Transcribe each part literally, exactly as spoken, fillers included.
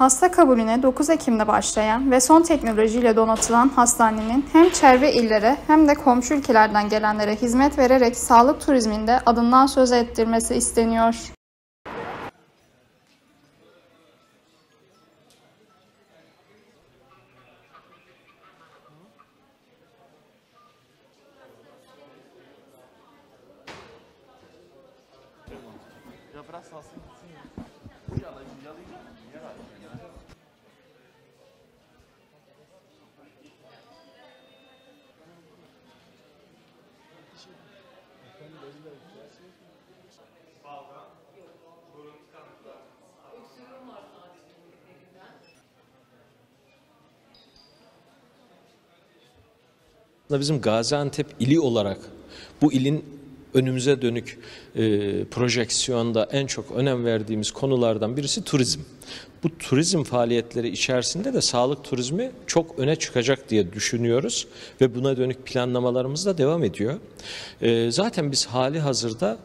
Hasta kabulüne dokuz Ekim'de başlayan ve son teknolojiyle donatılan hastanenin hem çevre illere hem de komşu ülkelerden gelenlere hizmet vererek sağlık turizminde adından söz ettirmesi isteniyor. Bizim Gaziantep ili olarak bu ilin önümüze dönük e, projeksiyonda en çok önem verdiğimiz konulardan birisi turizm. Bu turizm faaliyetleri içerisinde de sağlık turizmi çok öne çıkacak diye düşünüyoruz ve buna dönük planlamalarımız da devam ediyor. E, zaten biz hali hazırda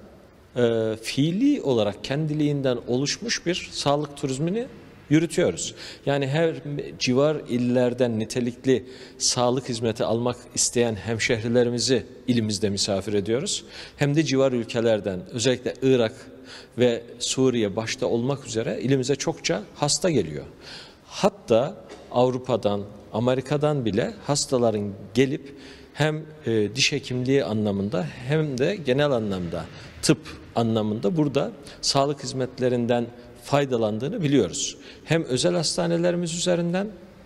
e, fiili olarak kendiliğinden oluşmuş bir sağlık turizmini yürütüyoruz. Yani her civar illerden nitelikli sağlık hizmeti almak isteyen hemşehrilerimizi ilimizde misafir ediyoruz. Hem de civar ülkelerden, özellikle Irak ve Suriye başta olmak üzere ilimize çokça hasta geliyor. Hatta Avrupa'dan, Amerika'dan bile hastaların gelip hem e, diş hekimliği anlamında hem de genel anlamda tıp anlamında burada sağlık hizmetlerinden faydalandığını biliyoruz. Hem özel hastanelerimiz üzerinden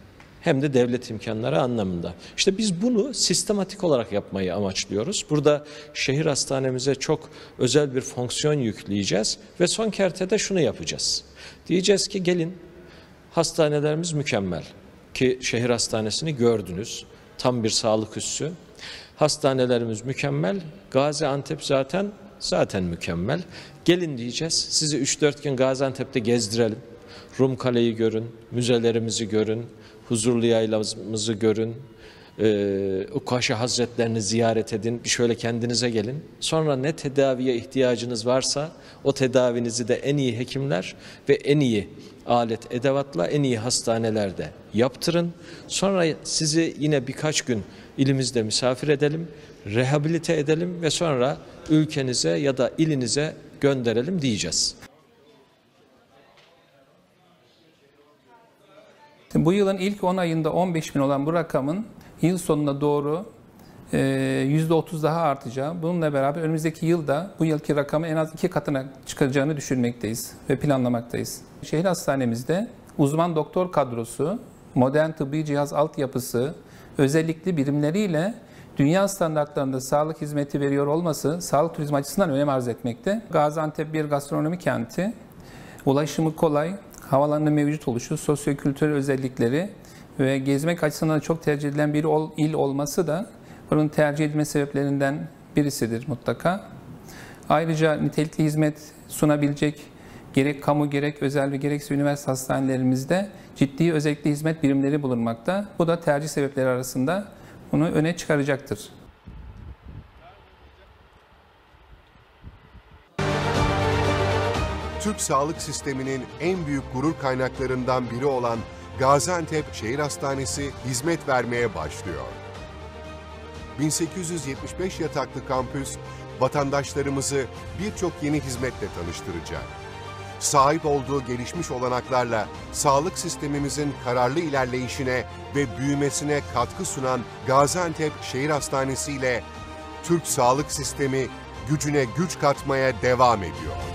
hem de devlet imkanları anlamında. İşte biz bunu sistematik olarak yapmayı amaçlıyoruz. Burada şehir hastanemize çok özel bir fonksiyon yükleyeceğiz ve son kertede şunu yapacağız. Diyeceğiz ki gelin, hastanelerimiz mükemmel ki şehir hastanesini gördünüz. Tam bir sağlık üssü. Hastanelerimiz mükemmel. Gaziantep zaten Zaten mükemmel. Gelin diyeceğiz, sizi üç dört gün Gaziantep'te gezdirelim. Rumkale'yi görün, müzelerimizi görün, Huzurlu Yaylamızı görün, e, Ukkaşa Hazretlerini ziyaret edin, bir şöyle kendinize gelin. Sonra ne tedaviye ihtiyacınız varsa o tedavinizi de en iyi hekimler ve en iyi alet edevatla en iyi hastanelerde yaptırın. Sonra sizi yine birkaç gün ilimizde misafir edelim, rehabilite edelim ve sonra ülkenize ya da ilinize gönderelim diyeceğiz. Bu yılın ilk on ayında on beş bin olan bu rakamın yıl sonuna doğru yüzde otuz daha artacağı, bununla beraber önümüzdeki yılda bu yılki rakamı en az iki katına çıkacağını düşünmekteyiz ve planlamaktayız. Şehir hastanemizde uzman doktor kadrosu, modern tıbbi cihaz altyapısı, özellikli birimleriyle dünya standartlarında sağlık hizmeti veriyor olması sağlık turizmi açısından önem arz etmekte. Gaziantep bir gastronomi kenti, ulaşımı kolay, havalarının mevcut oluşu, sosyo-kültürel özellikleri ve gezmek açısından çok tercih edilen bir il olması da bunun tercih edilme sebeplerinden birisidir mutlaka. Ayrıca nitelikli hizmet sunabilecek gerek kamu gerek özel ve gerekse üniversite hastanelerimizde ciddi özellikli hizmet birimleri bulunmakta. Bu da tercih sebepleri arasında bunu öne çıkaracaktır. Türk sağlık sisteminin en büyük gurur kaynaklarından biri olan Gaziantep Şehir Hastanesi hizmet vermeye başlıyor. bin sekiz yüz yetmiş beş yataklı kampüs, vatandaşlarımızı birçok yeni hizmetle tanıştıracak. Sahip olduğu gelişmiş olanaklarla sağlık sistemimizin kararlı ilerleyişine ve büyümesine katkı sunan Gaziantep Şehir Hastanesi ile Türk sağlık sistemi gücüne güç katmaya devam ediyor.